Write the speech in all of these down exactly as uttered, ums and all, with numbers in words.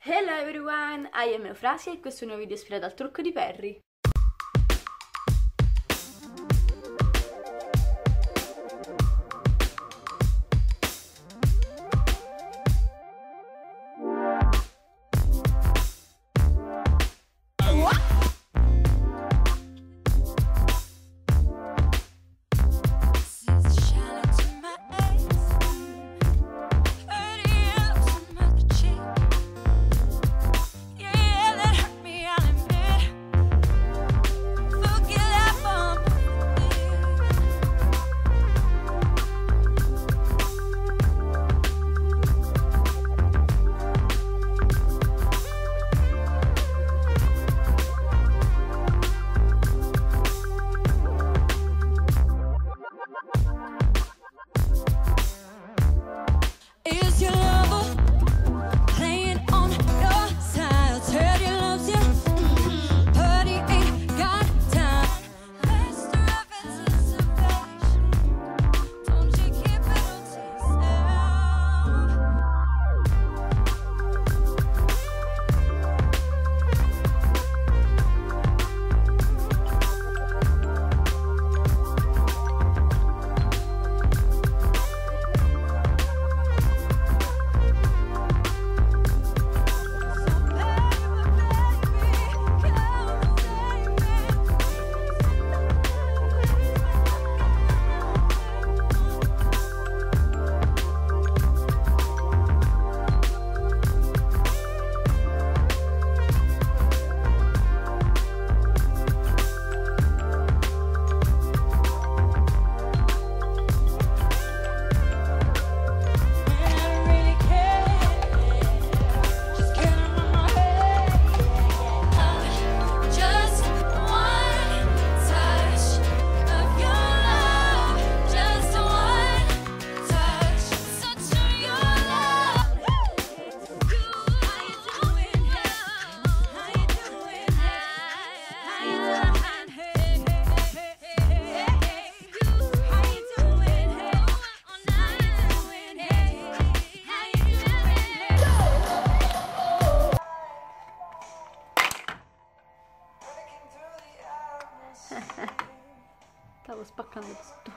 Hello everyone, I am Eufrasia e questo è un nuovo video ispirato al trucco di Perry. Stavo spaccando tutto.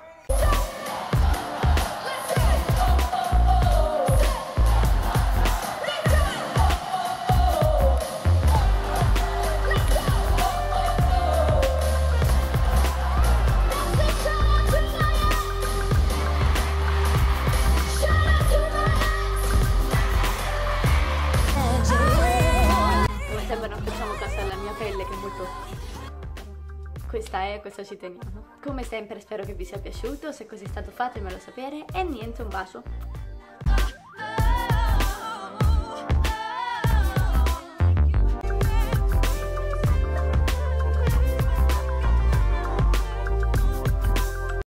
Come sempre non facciamo caso alla mia pelle che è molto... Questa è, questa ci teniamo. Come sempre spero che vi sia piaciuto, se così è stato fatemelo sapere e niente, un bacio.